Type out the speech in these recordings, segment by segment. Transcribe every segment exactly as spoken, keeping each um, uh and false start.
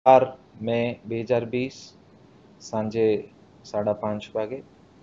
બાર મે બે હજાર વીસ સાંજે સાડા પાંચ વાગે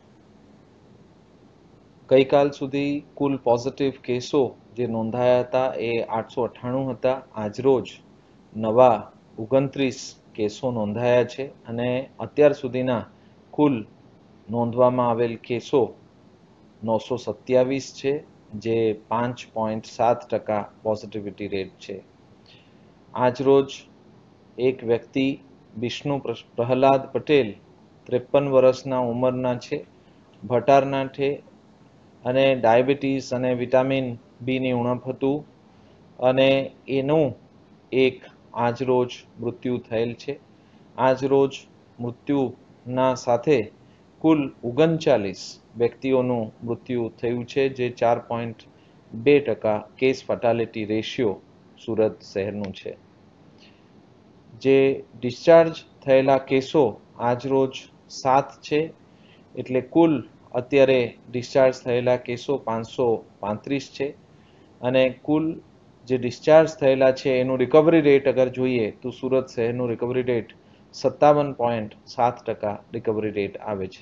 ગઈકાલ સુધી કુલ પોઝિટિવ કેસો જે નોંધાયા હતા એ આઠસો અઠ્ઠાણું હતા. આજરોજ નવા ઓગણત્રીસ કેસો નોંધાયા છે અને અત્યાર સુધીના કુલ નોંધવામાં આવેલ કેસો નવસો સત્યાવીસ છે, જે પાંચ પોઈન્ટ સાત ટકા પોઝિટિવિટી રેટ છે. આજરોજ એક વ્યક્તિ વિષ્ણુ પ્રહલાદ પટેલ ત્રેપન વર્ષના ઉંમરના છે, ભટારના છે અને ડાયાબિટીસ અને વિટામિન બીની ઉણપ હતું અને એનું એક આજરોજ મૃત્યુ થયેલ છે. આજરોજ મૃત્યુના સાથે કુલ ઓગણચાલીસ વ્યક્તિઓનું મૃત્યુ થયું છે, જે ચાર પોઈન્ટ બે ટકા કેસ ફર્ટાલિટી રેશિયો સુરત શહેરનું છે. જે ડિસ્ચાર્જ થયેલા કેસો આજરોજ સાત છે, એટલે કુલ અત્યારે ડિસ્ચાર્જ થયેલા કેસો પાંચસો પાંત્રીસ છે અને કુલ જે ડિસ્ચાર્જ થયેલા છે એનું રિકવરી રેટ અગર જોઈએ તો સુરત શહેરનું રિકવરી રેટ સત્તાવન પોઈન્ટ સાત ટકા રિકવરી રેટ આવે છે.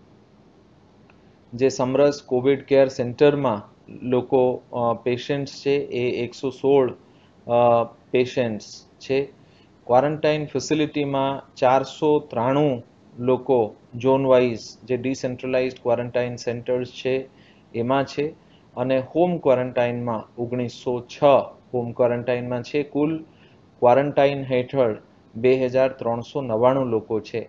જે સમરસ કોવિડ કેર સેન્ટરમાં લોકો પેશન્ટ્સ છે એ એકસો સોળ પેશન્ટ્સ છે. ક્વોરન્ટાઇન ફેસિલિટીમાં ચારસો ત્રાણું લોકો ઝોન વાઇઝ જે ડિસેન્ટ્રલાઇઝ્ડ ક્વોરન્ટાઇન સેન્ટર્સ છે એમાં છે અને હોમ ક્વોરન્ટાઇનમાં ઓગણીસો છ હોમ ક્વોરન્ટાઇનમાં છે. કુલ ક્વોરન્ટાઇન હેઠળ બે હજાર ત્રણસો નવ્વાણું લોકો છે.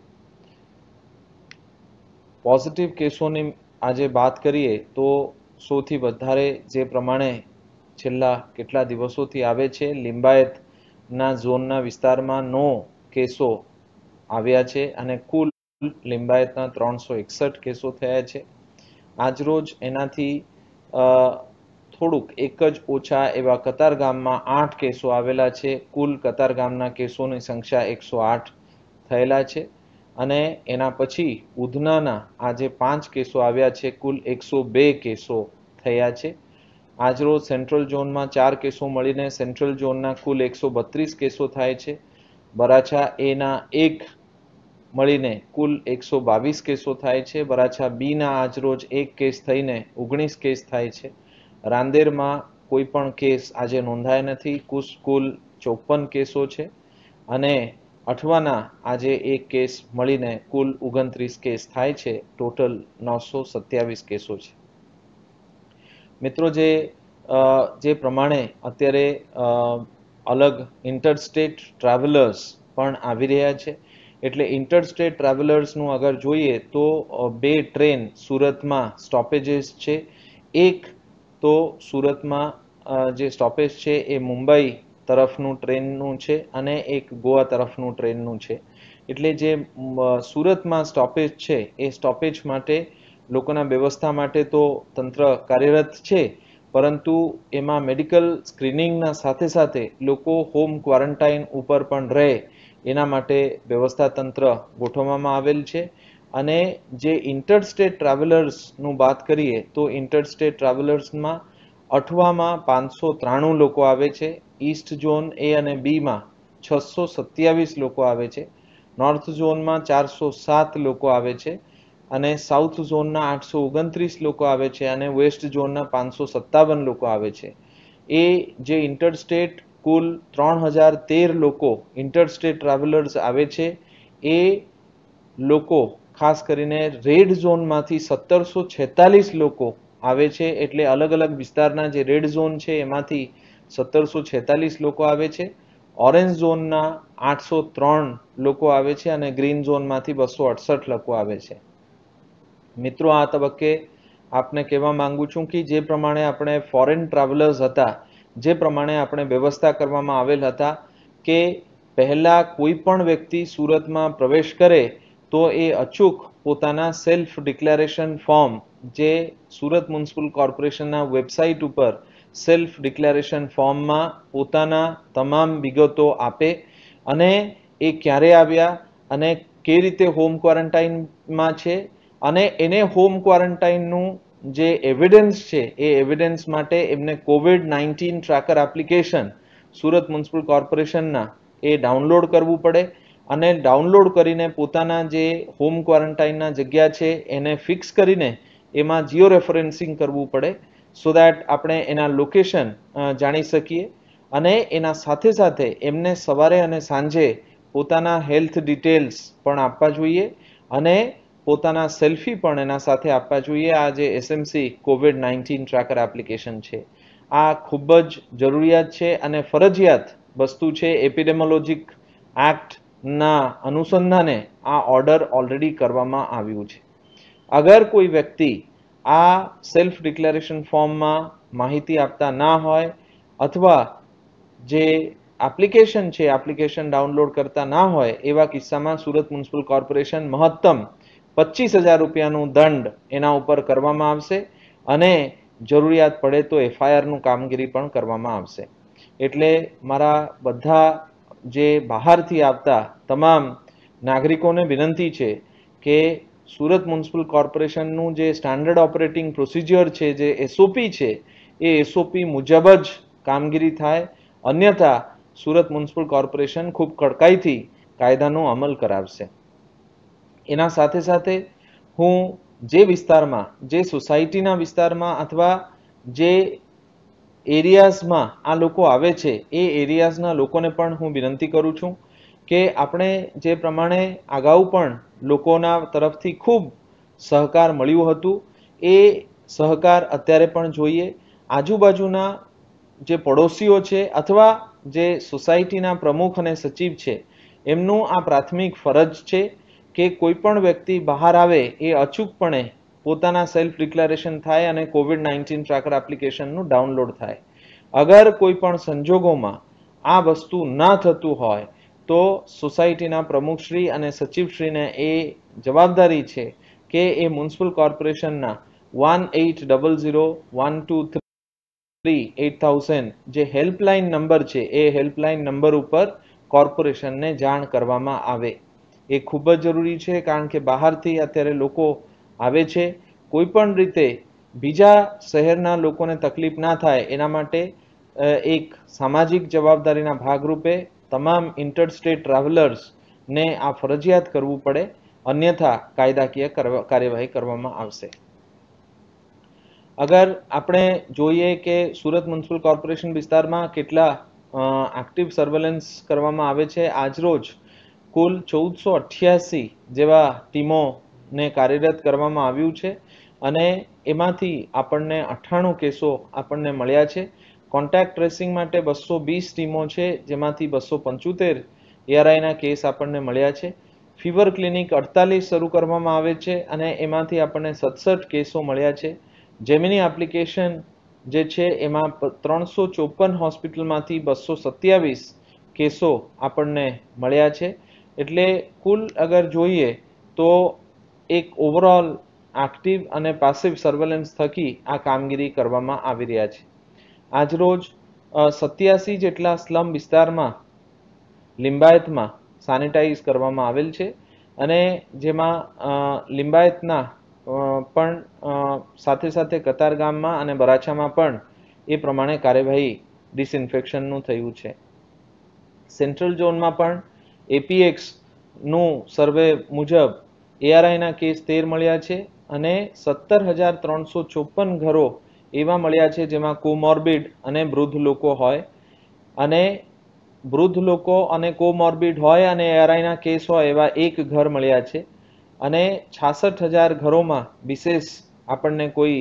પોઝિટિવ કેસોની આજે વાત કરીએ તો સૌથી વધારે જે પ્રમાણે છેલ્લા કેટલા દિવસોથી આવે છે, લિંબાયતના ઝોનના વિસ્તારમાં નો કેસો આવ્યા છે અને કુલ લિંબાયતના ત્રણસો એકસઠ કેસો થયા છે. આજરોજ એનાથી થોડુંક એક જ ઓછા એવા કતારગામમાં આઠ કેસો આવેલા છે. કુલ કતારગામના કેસોની સંખ્યા એકસો આઠ થયેલા છે અને એના પછી ઉધનાના આજે પાંચ કેસો આવ્યા છે. કુલ એકસો બે કેસો થયા છે. આજરોજ સેન્ટ્રલ ઝોનમાં ચાર કેસો મળીને સેન્ટ્રલ ઝોનના કુલ એકસો બત્રીસ કેસો થાય છે. વરાછા એના એક મળીને કુલ એકસો બાવીસ કેસો થાય છે. વરાછા બીના આજરોજ એક કેસ થઈને ઓગણીસ કેસ થાય છે. રાંદેરમાં કોઈ પણ કેસ આજે નોંધાયા નથી. કુલ ચોપન કેસો છે અને અઠવાના આજે એક કેસ મળીને કુલ ઓગણત્રીસ કેસ થાય છે. ટોટલ નવસો સત્યાવીસ કેસો છે. મિત્રો, જે જે પ્રમાણે અત્યારે અલગ ઇન્ટરસ્ટેટ ટ્રાવેલર્સ પણ આવી રહ્યા છે, એટલે ઇન્ટરસ્ટેટ ટ્રાવેલર્સનું અગર જોઈએ તો બે ટ્રેન સુરતમાં સ્ટોપેજીસ છે. એક તો સુરતમાં જે સ્ટોપેજ છે એ મુંબઈ તરફનું ટ્રેનનું છે અને એક ગોવા તરફનું ટ્રેનનું છે. એટલે જે સુરતમાં સ્ટોપેજ છે એ સ્ટોપેજ માટે લોકોના વ્યવસ્થા માટે તો તંત્ર કાર્યરત છે, પરંતુ એમાં મેડિકલ સ્ક્રીનિંગના સાથે સાથે લોકો હોમ ક્વોરન્ટાઇન ઉપર પણ રહે એના માટે વ્યવસ્થા તંત્ર ગોઠવવામાં આવેલ છે. અને જે ઇન્ટરસ્ટેટ ટ્રાવેલર્સનું વાત કરીએ તો ઇન્ટરસ્ટેટ ટ્રાવેલર્સમાં અઠવામાં પાંચસો ત્રાણું લોકો આવે છે. ઈસ્ટ ઝોન એ અને બીમાં છસો સત્યાવીસ લોકો આવે છે. નોર્થ ઝોનમાં ચારસો સાત લોકો આવે છે અને સાઉથ ઝોનના આઠસો ઓગણત્રીસ લોકો આવે છે અને વેસ્ટ ઝોનના પાંચસો સત્તાવન લોકો આવે છે. એ જે ઇન્ટરસ્ટેટ કુલ ત્રણ હજાર તેર લોકો ઇન્ટરસ્ટેટ ટ્રાવેલર્સ આવે છે. એ લોકો ખાસ કરીને રેડ ઝોનમાંથી સત્તરસો છેતાલીસ લોકો આવે છે. એટલે અલગ અલગ વિસ્તારના જે રેડ ઝોન છે એમાંથી સત્તરસો છેતાલીસ લોકો આવે છે. ઓરેન્જ ઝોનના આઠસો ત્રણ લોકો આવે છે અને ગ્રીન ઝોનમાંથી બસો અડસઠ લોકો આવે છે. મિત્રો, આ તબક્કે આપને કહેવા માંગુ છું કે જે પ્રમાણે આપણે ફોરેન ટ્રાવેલર્સ હતા, જે પ્રમાણે આપણે વ્યવસ્થા કરવામાં આવેલ હતા કે પહેલા કોઈ પણ વ્યક્તિ સુરતમાં પ્રવેશ કરે તો એ અચૂક પોતાના સેલ્ફ ડિક્લેરેશન ફોર્મ જે સુરત મ્યુનિસિપલ કોર્પોરેશનના વેબસાઇટ ઉપર સેલ્ફ ડિક્લેરેશન ફોર્મમાં પોતાના તમામ વિગતો આપે અને એ ક્યારે આવ્યા અને કઈ રીતે હોમ ક્વોરન્ટાઇનમાં છે અને એને હોમ ક્વોરન્ટાઇનનું જે એવિડન્સ છે એ એવિડન્સ માટે એમને covid nineteen tracker application Surat municipal કોર્પોરેશનના એ ડાઉનલોડ કરવું પડે અને ડાઉનલોડ કરીને પોતાના જે હોમ ક્વોરન્ટાઇનના જગ્યા છે એને ફિક્સ કરીને એમાં જીઓ રેફરન્સિંગ કરવું પડે, સો દેટ આપણે એના લોકેશન જાણી શકીએ અને એના સાથે સાથે એમને સવારે અને સાંજે પોતાના હેલ્થ ડિટેલ્સ પણ આપવા જોઈએ અને પોતાના સેલ્ફી પણ એના સાથે આપવા જોઈએ. આ જે SMC covid nineteen tracker application છે આ ખૂબ જ જરૂરિયાત છે અને ફરજિયાત વસ્તુ છે. એપિડેમોલોજીક એક્ટના અનુસંધાને આ ઓર્ડર ઓલરેડી કરવામાં આવ્યું છે. અગર કોઈ વ્યક્તિ આ સેલ્ફ ડિક્લેરેશન ફોર્મમાં માહિતી આપતા ના હોય અથવા જે એપ્લિકેશન છે એપ્લિકેશન ડાઉનલોડ કરતા ના હોય એવા કિસ્સામાં સુરત મ્યુનિસિપલ કોર્પોરેશન મહત્તમ પચીસ હજાર રૂપિયાનું દંડ એના ઉપર કરવામાં આવશે અને જરૂરિયાત પડે તો એફઆઈઆરનું કામગીરી પણ કરવામાં આવશે. એટલે મારા બધા જે બહારથી આવતા તમામ નાગરિકોને વિનંતી છે કે સુરત મ્યુનિસિપલ કોર્પોરેશનનું જે સ્ટાન્ડર્ડ ઓપરેટિંગ પ્રોસિજર છે, જે એસઓપી છે, એ એસઓપી મુજબ જ કામગીરી થાય, અન્યથા સુરત મ્યુનિસિપલ કોર્પોરેશન ખૂબ કડકાઈથી કાયદાનો અમલ કરાવશે. એના સાથે સાથે હું જે વિસ્તારમાં, જે સોસાયટીના વિસ્તારમાં અથવા જે એરિયાઝમાં આ લોકો આવે છે એ એરિયાઝના લોકોને પણ હું વિનંતી કરું છું કે આપણે જે પ્રમાણે અગાઉ પણ લોકોના તરફથી ખૂબ સહકાર મળ્યું હતું એ સહકાર અત્યારે પણ જોઈએ. આજુબાજુના જે પડોશીઓ છે અથવા જે સોસાયટીના પ્રમુખ અને સચિવ છે એમનું આ પ્રાથમિક ફરજ છે કે કોઈ પણ વ્યક્તિ બહાર આવે એ અચૂકપણે પોતાના સેલ્ફ ડિક્લેરેશન થાય અને કોવિડ નાઇન્ટીન ટ્રેકર એપ્લિકેશનનું ડાઉનલોડ થાય. અગર કોઈ પણ સંજોગોમાં આ વસ્તુ ના થતું હોય તો સોસાયટીના પ્રમુખશ્રી અને સચિવશ્રીને એ જવાબદારી છે કે એ મ્યુનિસિપલ કોર્પોરેશનના one eight double zero one two three eight thousand જે હેલ્પલાઇન નંબર છે એ હેલ્પલાઇન નંબર ઉપર કોર્પોરેશનને જાણ કરવામાં આવે. એ ખૂબ જ જરૂરી છે કારણ કે બહારથી અત્યારે લોકો આવે છે, કોઈ પણ રીતે બીજા શહેરના લોકોને તકલીફ ના થાય એના માટે એક સામાજિક જવાબદારીના ભાગરૂપે તમામ ઇન્ટરસ્ટેટ ટ્રાવેલર્સને આ ફરજિયાત કરવું પડે, અન્યથા કાયદાકીય કાર્યવાહી કરવામાં આવશે. અગર આપણે જોઈએ કે સુરત મ્યુનિસિપલ કોર્પોરેશન વિસ્તારમાં કેટલા એક્ટિવ સર્વેલન્સ કરવામાં આવે છે, આજરોજ કુલ ચૌદસો અઠ્યાસી જેવા ટીમોને કાર્યરત કરવામાં આવ્યું છે અને એમાંથી આપણને અઠ્ઠાણું કેસો આપણને મળ્યા છે. કોન્ટેક્ટ ટ્રેસિંગ માટે બસો વીસ ટીમો છે જેમાંથી બસો પંચોતેર એઆરઆઈના કેસ આપણને મળ્યા છે. ફીવર ક્લિનિક અડતાલીસ શરૂ કરવામાં આવે છે અને એમાંથી આપણને સડસઠ કેસો મળ્યા છે. જેમિની એપ્લિકેશન જે છે એમાં ત્રણસો ચોપન હોસ્પિટલમાંથી બસો સત્યાવીસ કેસો આપણને મળ્યા છે. એટલે કુલ અગર જોઈએ તો એક ઓવરઓલ એક્ટિવ અને પેસિવ સર્વેલન્સ થકી આ કામગીરી કરવામાં આવી રહ્યા છે. આજરોજ સત્યાસી જેટલા સ્લમ વિસ્તારમાં લિંબાયતમાં સેનિટાઈઝ કરવામાં આવેલ છે અને જેમાં લિંબાયતના પણ સાથે સાથે કતારગામમાં અને બરાછામાં પણ એ પ્રમાણે કાર્યવાહી ડિસઇન્ફેક્શનનું થયું છે. સેન્ટ્રલ ઝોનમાં પણ એપીએક્સનું સર્વે મુજબ એઆરઆઈના કેસ તેર મળ્યા છે અને સત્તર હજાર ત્રણસો ચોપન ઘરો એવા મળ્યા છે જેમાં કોમોર્બિડ અને વૃદ્ધ લોકો હોય અને વૃદ્ધ લોકો અને કોમોર્બિડ હોય અને એઆરઆઈના કેસ હોય એવા એક ઘર મળ્યા છે અને છાસઠ હજાર ઘરોમાં વિશેષ આપણને કોઈ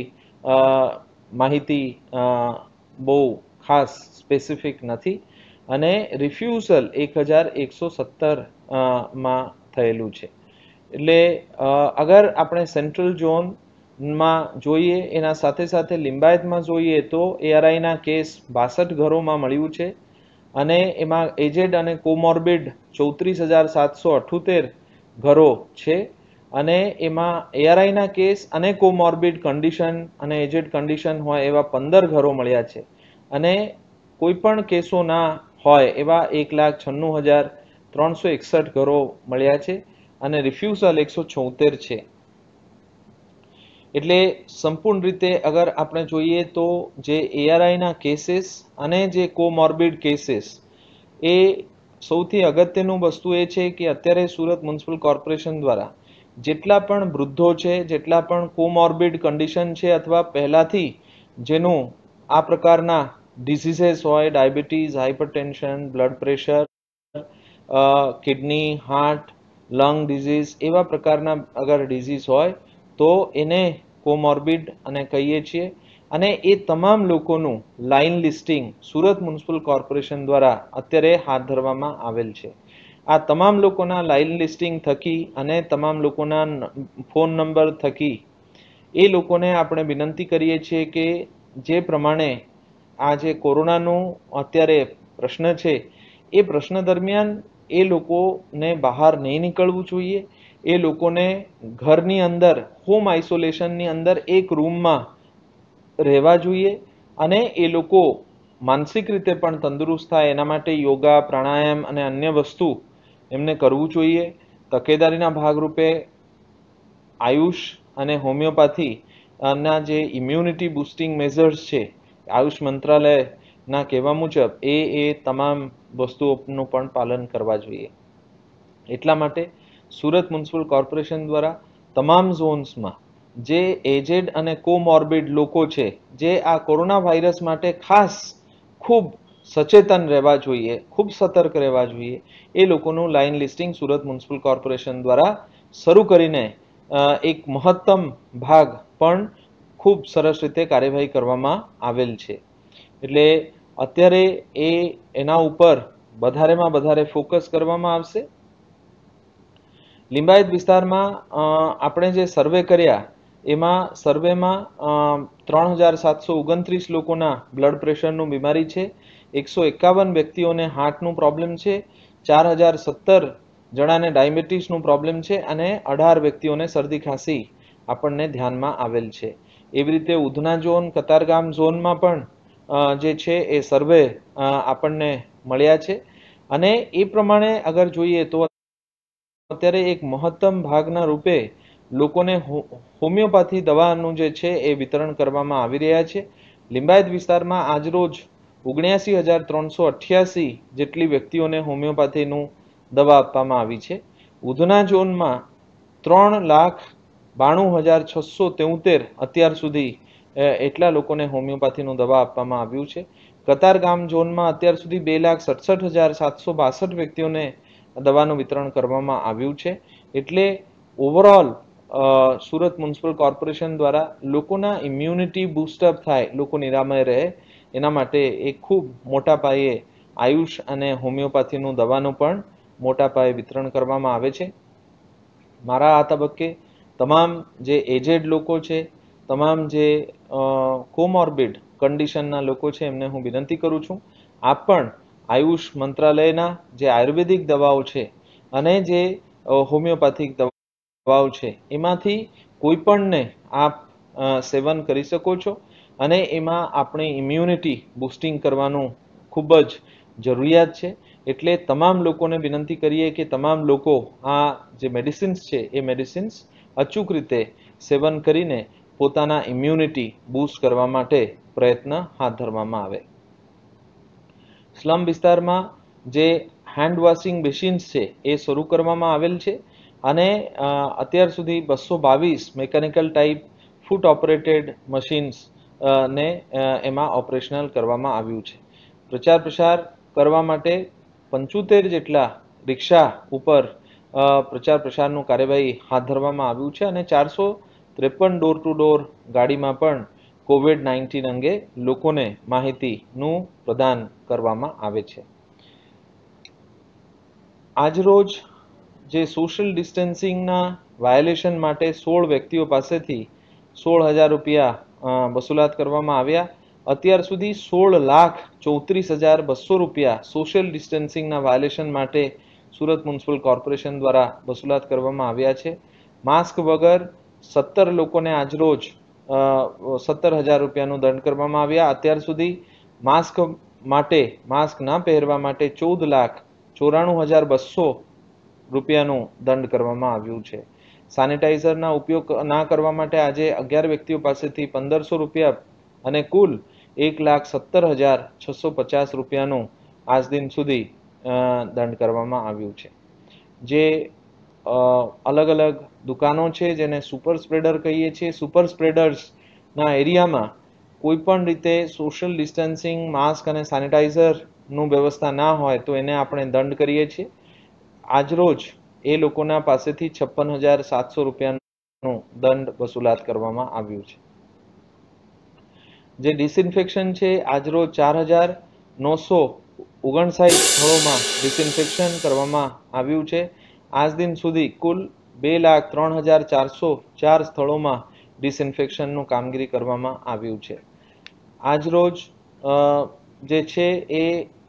માહિતી બહુ ખાસ સ્પેસિફિક નથી અને રિફ્યુઝલ એક હજાર એકસો સત્તર માં થયેલું છે. એટલે અગર આપણે સેન્ટ્રલ ઝોનમાં જોઈએ એના સાથે સાથે લિંબાયતમાં જોઈએ તો એઆરઆઈના કેસ બાસઠ ઘરોમાં મળ્યું છે અને એમાં એજેડ અને કોમોર્બિડ ચૌત્રીસ હજાર સાતસો અઠ્યોતેર ઘરો છે અને એમાં એઆરઆઈના કેસ અને કોમોર્બિડ કન્ડિશન અને એજેડ કન્ડિશન હોય એવા પંદર ઘરો મળ્યા છે અને કોઈ પણ કેસો ના હોય એવા એક લાખ છન્નું હજાર ત્રણસો એકસઠ ઘરો મળ્યા છે અને રિફ્યુઝલ એકસો છોતેર છે. એટલે સંપૂર્ણ રીતે અગર આપણે જોઈએ તો જે એઆરઆઈના કેસીસ અને જે કોમોર્બિડ કેસીસ એ સૌથી અગત્યનું વસ્તુ એ છે કે અત્યારે સુરત મ્યુનિસિપલ કોર્પોરેશન દ્વારા જેટલા પણ વૃદ્ધો છે, જેટલા પણ કોમોર્બિડ કન્ડિશન છે અથવા પહેલાથી જેનું આ પ્રકારના ડિસીઝેસ હોય, diabetes, hypertension, blood pressure, kidney, heart, lung disease, એવા પ્રકારના અગર ડિઝીઝ હોય તો એને કોમોર્બિડ અને કહીએ છીએ. અને એ તમામ લોકોનું line listing Surat municipal corporation દ્વારા અત્યારે હાથ ધરવામાં આવેલ છે. આ તમામ લોકોના લાઇન લિસ્ટિંગ થકી અને તમામ લોકોના ફોન નંબર થકી એ લોકોને આપણે વિનંતી કરીએ છીએ કે જે પ્રમાણે આ જે કોરોનાનું અત્યારે પ્રશ્ન છે એ પ્રશ્ન દરમિયાન એ લોકોને બહાર નહીં નીકળવું જોઈએ. એ લોકોને ઘરની અંદર હોમ આઇસોલેશનની અંદર એક રૂમમાં રહેવા જોઈએ અને એ લોકો માનસિક રીતે પણ તંદુરસ્ત થાય એના માટે યોગા, પ્રાણાયામ અને અન્ય વસ્તુ એમને કરવું જોઈએ. તકેદારીના ભાગરૂપે આયુષ અને હોમિયોપેથી ના જે ઇમ્યુનિટી બુસ્ટિંગ મેઝર્સ છે, આયુષ મંત્રાલયના કહેવા મુજબ એ એ તમામ વસ્તુઓનું પણ પાલન કરવા જોઈએ. એટલા માટે સુરત મ્યુનિસિપલ કોર્પોરેશન દ્વારા તમામ ઝોન્સમાં જે એજેડ અને કોમોર્બિડ લોકો છે, જે આ કોરોના વાયરસ માટે ખાસ ખૂબ સચેતન રહેવા જોઈએ, ખૂબ સતર્ક રહેવા જોઈએ, એ લોકોનું line listing Surat municipal corporation દ્વારા શરૂ કરીને એક મહત્તમ ભાગ પણ ખૂબ સરસ રીતે કાર્યવાહી કરવામાં આવેલ છે. એટલે અત્યારે એ એના ઉપર વધારેમાં વધારે ફોકસ કરવામાં આવશે. લિંબાયત વિસ્તારમાં આપણે જે સર્વે કર્યા એમાં સર્વેમાં ત્રણ હજાર સાતસો ઓગણત્રીસ લોકોના બ્લડ પ્રેશરનું બીમારી છે, એકસો એકાવન વ્યક્તિઓને હાર્ટનું પ્રોબ્લેમ છે, ચાર હજાર સત્તર જણાને ડાયાબિટીસનું પ્રોબ્લેમ છે અને અઢાર વ્યક્તિઓને શરદી ખાંસી આપણને ધ્યાનમાં આવેલ છે. એવી રીતે ઉધના ઝોન, કતારગામ ઝોનમાં પણ જે છે એ સર્વે આપણને મળ્યા છે. અને એ પ્રમાણે અગર જોઈએ તો અત્યારે એક મહત્તમ ભાગના રૂપે લોકોને હોમિયોપેથી દવાનું જે છે એ વિતરણ કરવામાં આવી રહ્યા છે. લિંબાયત વિસ્તારમાં આજરોજ ઓગણ્યાસી હજાર ત્રણસો અઠ્યાસી જેટલી વ્યક્તિઓને હોમિયોપેથીનું દવા આપવામાં આવી છે. ઉધના ઝોનમાં ત્રણ લાખ બાણું હજાર છસો તેઉતેર અત્યાર સુધી એટલા લોકોને હોમિયોપેથીનું દવા આપવામાં આવ્યું છે. કતારગામ ઝોનમાં અત્યાર સુધી બે લાખ સડસઠ હજાર સાતસો બાસઠ વ્યક્તિઓને દવાનું વિતરણ કરવામાં આવ્યું છે. એટલે ઓવરઓલ સુરત મ્યુનિસિપલ કોર્પોરેશન દ્વારા લોકોના ઇમ્યુનિટી બૂસ્ટઅપ થાય, લોકો નિરામય રહે એના માટે એક ખૂબ મોટા પાયે આયુષ અને હોમિયોપેથીનું દવાનું પણ મોટા પાયે વિતરણ કરવામાં આવે છે. મારા આ તબક્કે તમામ જે એજેડ લોકો છે, તમામ જે કોમોર્બિડ કન્ડિશનના લોકો છે એમને હું વિનંતી કરું છું આપ પણ આયુષ મંત્રાલયના જે આયુર્વેદિક દવાઓ છે અને જે હોમિયોપેથિક દવાઓ છે એમાંથી કોઈ પણને આપ સેવન કરી શકો છો અને એમાં આપણી ઇમ્યુનિટી બુસ્ટિંગ કરવાનું ખૂબ જ જરૂરિયાત છે. એટલે તમામ લોકોને વિનંતી કરીએ કે તમામ લોકો આ જે મેડિસિન્સ છે એ મેડિસિન્સ અચૂક રીતે સેવન કરીને પોતાના ઇમ્યુનિટી બૂસ્ટ કરવા માટે પ્રયત્ન હાથ ધરવામાં આવે. સ્લમ વિસ્તારમાં જે હેન્ડ વોશિંગ મશીન્સ છે એ શરૂ કરવામાં આવેલ છે અને અત્યાર સુધી બસો બાવીસ mechanical type foot operated machines ને એમાં ઓપરેશનલ કરવામાં આવ્યું છે. પ્રચાર પ્રસાર કરવા માટે પંચોતેર જેટલા રિક્ષા ઉપર પ્રચાર પ્રસારનું કાર્યવાહી હાથ ધરવામાં આવ્યું છે અને ચારસો ત્રેપન ડોર ટુ ડોર ગાડીમાં પણ કોવિડ નાઇન્ટીન અંગે લોકોને માહિતીનું પ્રદાન કરવામાં આવે છે. આજરોજ જે સોશિયલ ડિસ્ટન્સિંગના વાયોલેશન માટે સોળ વ્યક્તિઓ પાસેથી સોળ હજાર રૂપિયા વસૂલાત કરવામાં આવ્યા. અત્યાર સુધી સોળ લાખ ચોત્રીસ હજાર બસો રૂપિયા સોશિયલ ડિસ્ટન્સિંગના વાયોલેશન માટે સુરત મ્યુનિસિપલ કોર્પોરેશન દ્વારા વસૂલાત કરવામાં આવ્યા છે. માસ્ક વગર સત્તર લોકોને આજરોજ સત્તર હજાર રૂપિયાનું દંડ કરવામાં આવ્યા. અત્યાર સુધી માસ્ક માટે માસ્ક ના પહેરવા માટે ચૌદ લાખ ચોરાણું હજાર બસો રૂપિયાનું દંડ કરવામાં આવ્યું છે. સેનિટાઈઝરના ઉપયોગ ના કરવા માટે આજે અગિયાર વ્યક્તિઓ પાસેથી પંદરસો રૂપિયા અને કુલ એક લાખ સત્તર હજાર છસો પચાસ રૂપિયાનું આજ દિન સુધી દંડ કરવામાં આવ્યું છે. જે અલગ અલગ દુકાનો છે જેને સુપર સ્પ્રેડર કહીએ છીએ, સુપર સ્પ્રેડર્સના એરિયામાં કોઈ પણ રીતે સોશિયલ ડિસ્ટન્સિંગ, માસ્ક અને સેનિટાઈઝરનું વ્યવસ્થા ના હોય તો એને આપણે દંડ કરીએ છીએ. આજરોજ એ લોકોના પાસેથી છપ્પન હજાર સાતસો રૂપિયાનું દંડ વસૂલાત કરવામાં આવ્યું છે. જે ડિસઇન્ફેક્શન છે, આજરોજ ચાર હજાર નવસો ઓગણસાઠ સ્થળોમાં ડિસઇન્ફેક્શન કરવામાં આવ્યું છે. આજ દિન સુધી કુલ બે લાખ ત્રણ હજાર ચારસો ચાર સ્થળોમાં ડિસઇન્ફેક્શનનું કામગીરી કરવામાં આવ્યું છે. આજરોજ જે છે એ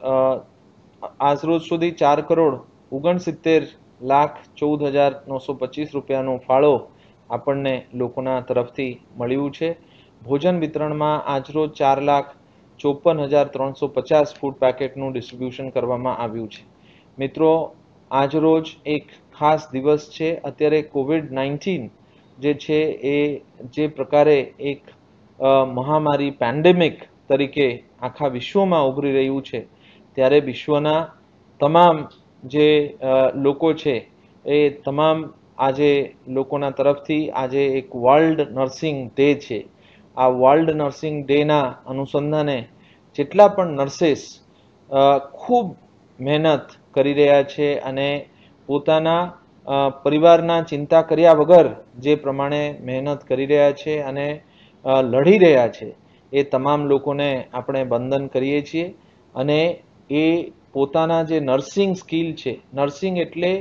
આજરોજ સુધી ચાર કરોડ ઓગણસિત્તેર લાખ ચૌદ હજાર નવસો પચીસ રૂપિયાનો ફાળો આપણને લોકોના તરફથી મળ્યું છે. ભોજન વિતરણમાં આજરોજ ચાર લાખ ચોપન હજાર ત્રણસો પચાસ ફૂડ પેકેટનું ડિસ્ટ્રીબ્યુશન કરવામાં આવ્યું છે. મિત્રો, આજરોજ એક ખાસ દિવસ છે. અત્યારે કોવિડ નાઇન્ટીન જે છે એ જે પ્રકારે એક મહામારી પેન્ડેમિક તરીકે આખા વિશ્વમાં ઉભરી રહ્યું છે, ત્યારે વિશ્વના તમામ જે લોકો છે એ તમામ આજે લોકોના તરફથી આજે એક વર્લ્ડ નર્સિંગ ડે છે. આ વર્લ્ડ નર્સિંગ ડેના અનુસંધાને જેટલા પણ નર્सेस ખૂબ મહેનત કરી રહ્યા છે અને પોતાના પરિવારના ચિંતા કર્યા વગર જે પ્રમાણે મહેનત કરી રહ્યા છે અને લડી રહ્યા છે, એ તમામ લોકોને આપણે વંદન કરીએ છીએ. અને એ પોતાના જે નર્સિંગ સ્કિલ છે, નર્સિંગ એટલે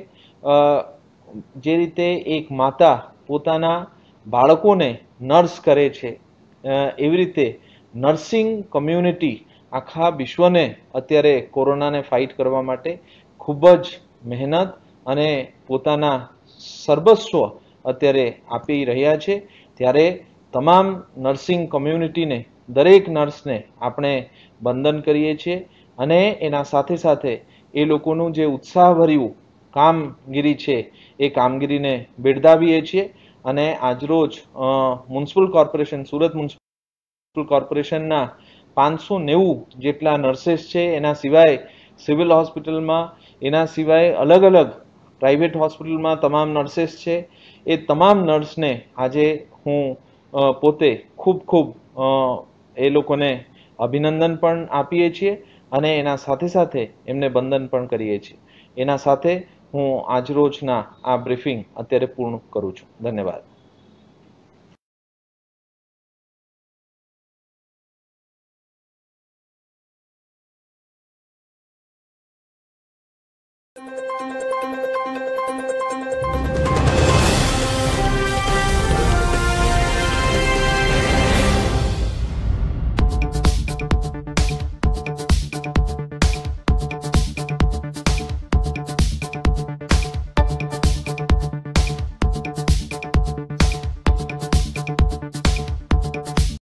જે રીતે એક માતા પોતાના બાળકોને નર્સ કરે છે, એવી રીતે નર્સિંગ કમ્યુનિટી આખા વિશ્વને અત્યારે કોરોનાને ફાઇટ કરવા માટે ખૂબ જ મહેનત અને પોતાના સર્વસ્વ અત્યારે આપી રહ્યા છે. ત્યારે તમામ નર્સિંગ કમ્યુનિટીને, દરેક નર્સને આપણે વંદન કરીએ છીએ અને એના સાથે સાથે એ લોકોનું જે ઉત્સાહભર્યું કામગીરી છે એ કામગીરીને બિરદાવીએ છીએ. અને આજરોજ મ્યુનિસિપલ કોર્પોરેશન, સુરત મ્યુનિસિપલ કોર્પોરેશનના પાંચસો નેવું જેટલા નર્सेस છે, એના સિવાય સિવિલ હોસ્પિટલમાં, એના સિવાય અલગ અલગ પ્રાઇવેટ હોસ્પિટલમાં તમામ નર્सेस છે. એ તમામ નર્સને આજે હું પોતે ખૂબ ખૂબ એ લોકોને અભિનંદન પણ આપીએ છીએ અને એના સાથે સાથે એમને વંદન પણ કરીએ છીએ. એના સાથે હું આજરોજના આ બ્રીફિંગ અત્યારે પૂર્ણ કરું છું. ધન્યવાદ.